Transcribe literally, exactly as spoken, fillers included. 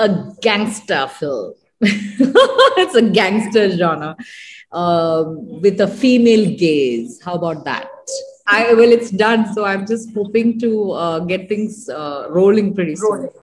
a gangster film. It's a gangster genre uh, with a female gaze. How about that? I well, it's done. So I'm just hoping to uh, get things uh, rolling pretty soon.